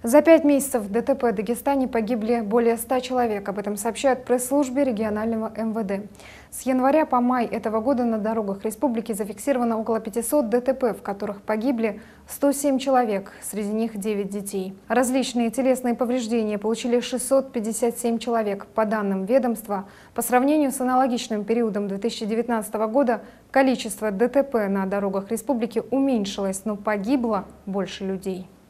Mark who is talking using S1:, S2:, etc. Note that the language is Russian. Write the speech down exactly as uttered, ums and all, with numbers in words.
S1: За пять месяцев в ДТП в Дагестане погибли более ста человек. Об этом сообщают в пресс-службе регионального эм вэ дэ. С января по май этого года на дорогах республики зафиксировано около пятисот ДТП, в которых погибли сто семь человек, среди них девять детей. Различные телесные повреждения получили шестьсот пятьдесят семь человек. По данным ведомства, по сравнению с аналогичным периодом две тысячи девятнадцатого года количество ДТП на дорогах республики уменьшилось, но погибло больше людей.